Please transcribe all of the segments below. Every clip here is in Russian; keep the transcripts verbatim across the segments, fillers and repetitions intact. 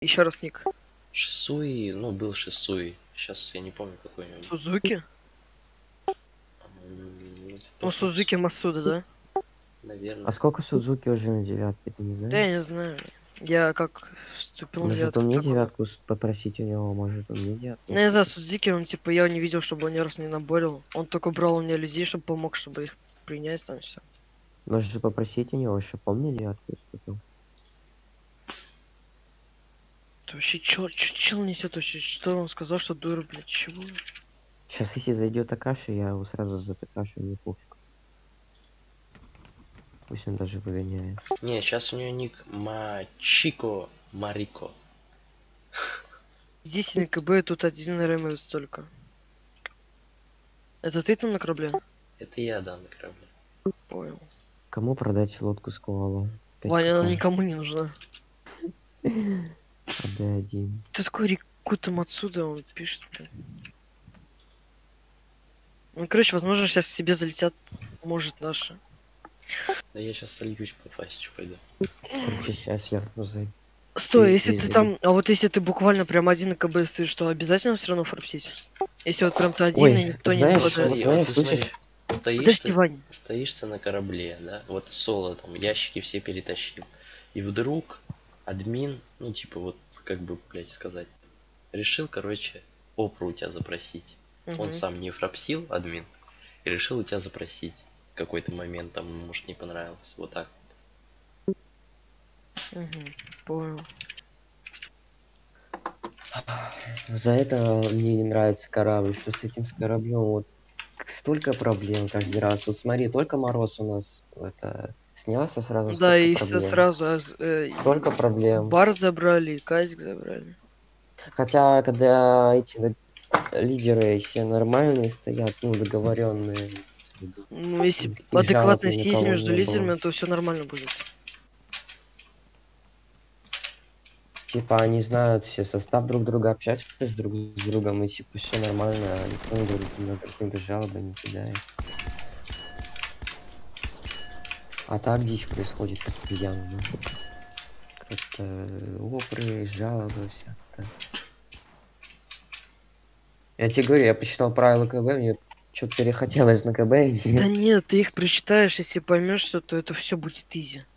Еще раз ник. Шисуи, ну был Шисуи. Сейчас я не помню какой у него. Сузуки? М, Ну, Сузуки Масуда, да? Наверное. А сколько Судзуки уже на девятке, ты не Да знаешь? я не знаю. Я как вступил на Может, он девятку мне такого. девятку с- попросить у него, может, он мне девятку Ну, я за купит. Судзики, он типа, я не видел, чтобы он ни раз не наборил. Он только брал у меня людей, чтобы помог, чтобы их принять там все. Может, попросить у него, чтобы он мне девятку уступил. Это вообще чел, чел, чел несет вообще? Что он сказал, что дура, блядь, чего? Сейчас, если зайдет Акаши, я его сразу за Такаши, мне пофиг. Пусть он даже выгоняет. Не, сейчас у нее ник Мачико Марико. Здесь на КБ тут один РМС только. Это ты там на корабле? Это я, да, на корабле. Понял. Кому продать лодку с коалу? Ваня, она никому не нужна. Отдай один. Ты такой реку там отсюда, он пишет, блин. Ну, короче, возможно, сейчас себе залетят, может, наши. Да я сейчас сольюсь по фастичу пойду. Короче, сейчас я зайду. Стой, Ты если ты здесь там, а вот если ты буквально прям один на КБ стоишь, что обязательно все равно форпсить? Если вот прям ты один и Ой, никто не знаешь, Вот нападает. вот смотри, вот знаешь, ты слышишь? смотри. Стоишь Подожди, ты, Вань. стоишь ты на корабле, да? Вот соло там, ящики все перетащил. И вдруг админ, ну типа вот, как бы, блять, сказать, решил, короче, опру у тебя запросить. Он Угу, сам не фрапсил, админ, и решил у тебя запросить. В какой-то момент там, может, не понравилось. Вот так. угу, понял. За это мне не нравится корабль, что с этим с кораблем вот столько проблем каждый раз. Вот смотри, только Мороз у нас это снялся, сразу Да, столько и все проблем. сразу. а з- э, и Столько проблем. бар забрали, и казик забрали. Хотя, когда эти д- лидеры все нормальные стоят, ну, договоренные, Ну, если и жалоб адекватно ни на съесть кого между не было. лидерами, то все нормально будет. Типа они знают все состав друг друга, общаются с друг с другом, и типа все нормально, а никто на друг на друг жалобы не кидает. А так дичь происходит постоянно. Как-то опры, жалобы, всякое. Я тебе говорю, я почитал правила КБ, мне что-то перехотелось на КБ идти. Да нет, ты их прочитаешь, если поймешь все, то это все будет изи.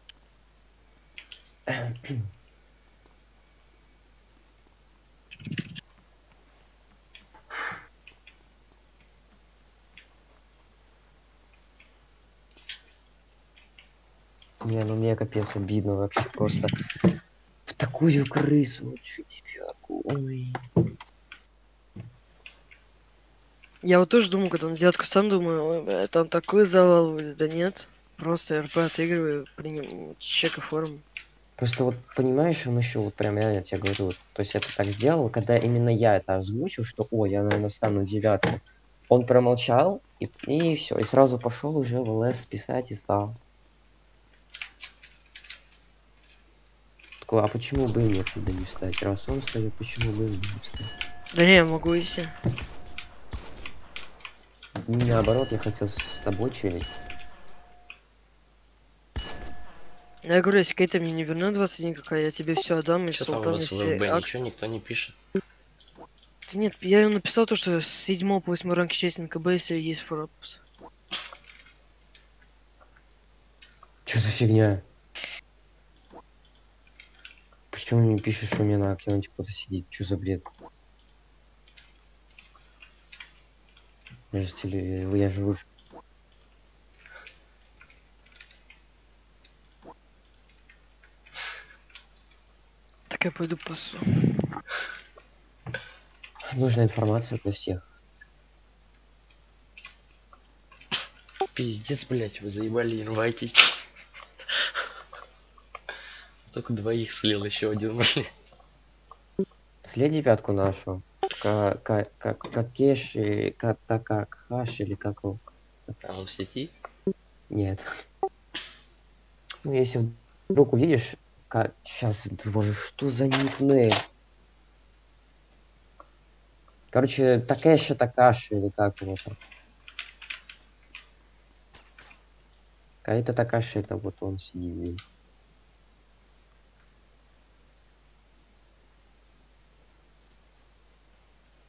Не, ну мне капец обидно вообще просто. В такую крысу отжить девятку. Ой. Я вот тоже думаю, когда на девятку сам думаю, ой, бля, там такой завал будет. Да нет. Просто РП отыгрываю, приним... чек и форму. Просто вот понимаешь, он еще вот прям реально тебе говорю, вот, то есть это так сделал, когда именно я это озвучил, что ой, я, наверное, встану девятку. Он промолчал, и, и все, и сразу пошел уже в ЛС писать и стал. Такой, а почему бы и нет тогда не встать? Раз он встает, почему бы и не встать? Да не, я могу идти. Наоборот, я хотел с тобой чилить. Ну, я говорю, если Кейта мне не вернет двадцать один, какая, я тебе все отдам, и Что там у Султан, и вас в все ФБ? Ничего акции. никто не пишет. Да нет, я ему написал то, что с седьмого по восьмой ранг честен КБ, если есть форапс. Что за фигня? Почему не пишешь, что у меня на аккаунте кто-то сидит? Что за бред? Я же тебе, я же выше. Так я пойду пасу. Нужна информация для всех. Пиздец, блять, вы заебали инвайтить. Только двоих слил, еще один, блядь. След девятку нашу. Как как как Какеши, как как Хаш или как его? А он в сети? Нет. Ну, если вдруг увидишь, как сейчас, боже, что за никнейм? Короче, Такеши Такаши или как его там. Какая-то Такаши, это вот он сидит здесь.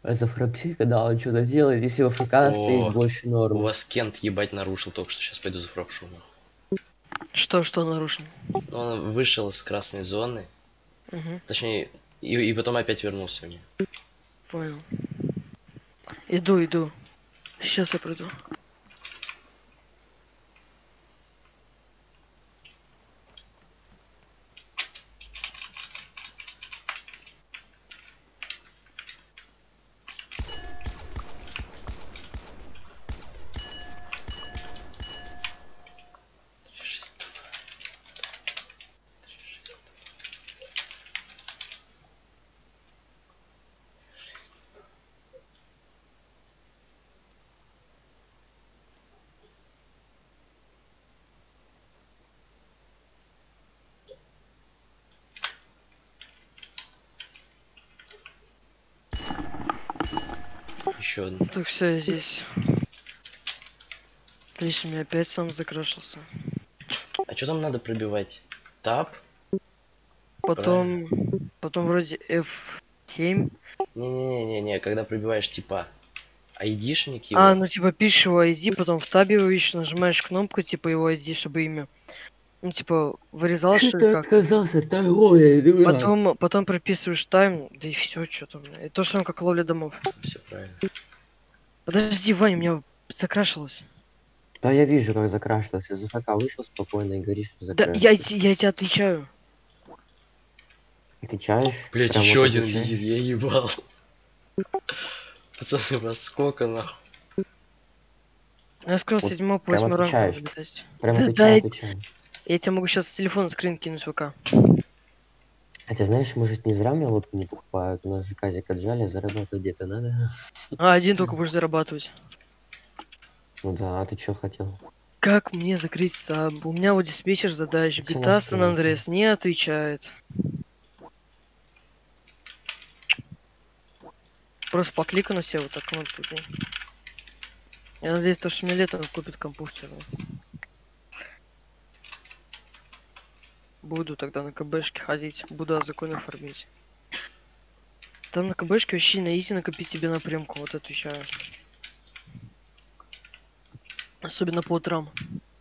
А за фрапси, когда он что-то делает, если в АФК О, стоит больше У нормы. вас Кент ебать нарушил только что. Сейчас пойду за фрапшу. Что, что нарушил? Он вышел из красной зоны. Угу, Точнее, и, и потом опять вернулся мне. понял. Иду, иду. Сейчас я приду. Еще одну. Так, все, я здесь. Отлично, меня опять сам закрашился. А что там надо пробивать? Тап? Потом, потом вроде эф семь. Не-не-не-не, когда пробиваешь типа айдишник его. А, ну типа пишешь его ай ди, потом в табе его ищешь, нажимаешь кнопку, типа его ай ди, чтобы имя. Ну, типа, вырезал, что ли, как? отказался от торговли, дурак? Потом, потом прописываешь тайм, да и все, что там. И то же самое, как ловля домов. Все правильно. Подожди, Ваня, у меня закрашилось. Да я вижу, как закрашивался. Из АФК вышел спокойно и говоришь, что Да, я, закрашивается. те- я тебе отвечаю. Отвечаешь? Блять, Прям еще вот один отвечаешь? визит, я ебал. Пацаны, вас сколько нахуй? Я сказал, Вот седьмой по прям восьмой ранг там отвечаешь. вылетать. Прям Да, да, отвечаю, я, отвечаю. я тебе могу сейчас с телефона скрин кинуть в ВК. А ты знаешь, может, не зря мне лодку не покупают? У нас же казик отжали, заработать где-то надо. А, один только будешь зарабатывать. Ну да, а ты что хотел? Как мне закрыть саб? У меня вот диспетчер задач. Всё джи ти эй San настройки. Andreas не отвечает. Просто покликаю на себя вот так кнопку. да. Я надеюсь, то, что мне летом купит компьютер. Буду тогда на КБшке ходить. Буду законы оформить. Там на КБшке вообще на изи накопить себе напрямку. Вот отвечаю. Особенно по утрам.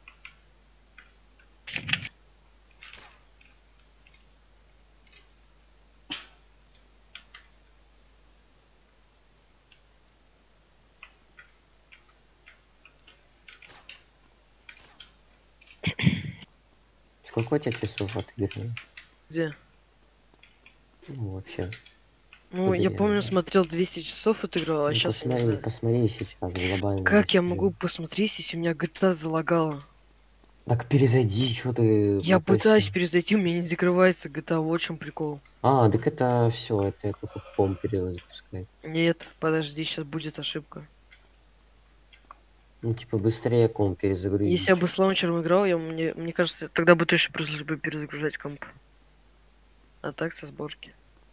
Сколько у тебя часов от игры? Где? Ну, вообще. Ну, я Погоди, помню, ну, смотрел двести часов отыграл, а ну, сейчас я не посмотри, знаю. посмотри сейчас глобально. Как я расскажи. могу посмотреть, если у меня джи ти эй залагала? Так перезайди, что ты Я на пытаюсь пэсе? перезайти, у меня не закрывается джи ти эй, вот в чем прикол. А, так это все, это я только ком перезапускать. Нет, подожди, сейчас будет ошибка. Ну, типа, быстрее ком перезагрузить. Если я бы с лаунчером играл, я, мне, мне кажется, тогда бы точно пришлось бы перезагружать комп. А так со сборки.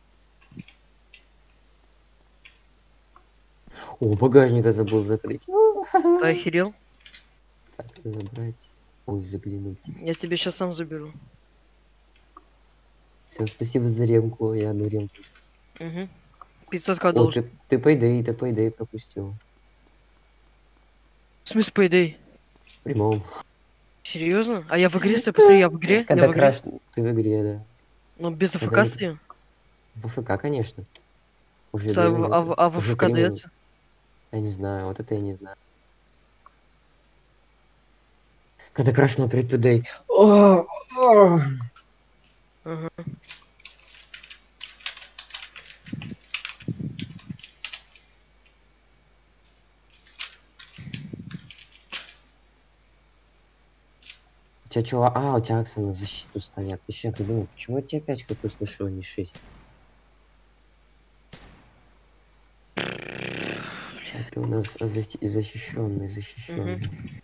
О, багажника забыл закрыть. Ты охерел? Так, забрать. Ой, заглянуть. Я тебе сейчас сам заберу. Всем спасибо за ремку, я одну ремку. Угу. пятьсот к О, должен. ты, ты пойдей, ты пойдей пропустил. В смысле, по идее? В прямом. Серьезно? А я в игре стою, посмотри, я в игре? Я Когда в игре. краш, ты в игре, да. Ну, без Когда АФК не- стою. В АФК, конечно. Уже Стой, две а в- а в минуты. а в Уже АФК три минуты. дается? Я не знаю, вот это я не знаю. Когда краш на предпредей. О, о. Ага. У тебя чего? А, у тебя акции на защиту стоят. Еще я думаю, почему я тебя опять хп слышу, а не шесть? Это у нас защи- защищенный, защищенный.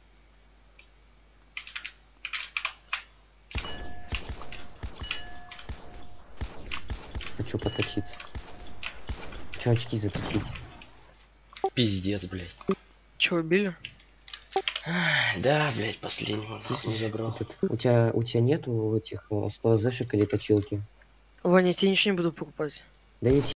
Хочу поточиться. Че очки заточить? Пиздец, блять. Че, убили? Да, блять, последнего нахуй забрал. Этот, у тебя у тебя нету этих э, сто азешек или точилки? Ваня, я тебе ничего не буду покупать. Да я